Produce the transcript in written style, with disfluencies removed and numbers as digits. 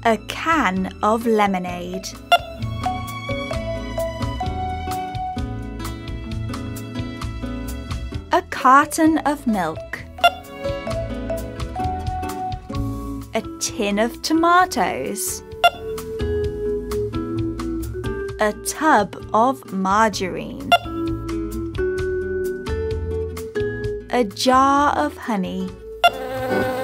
A can of lemonade. A carton of milk. A tin of tomatoes. A tub of margarine. A jar of honey.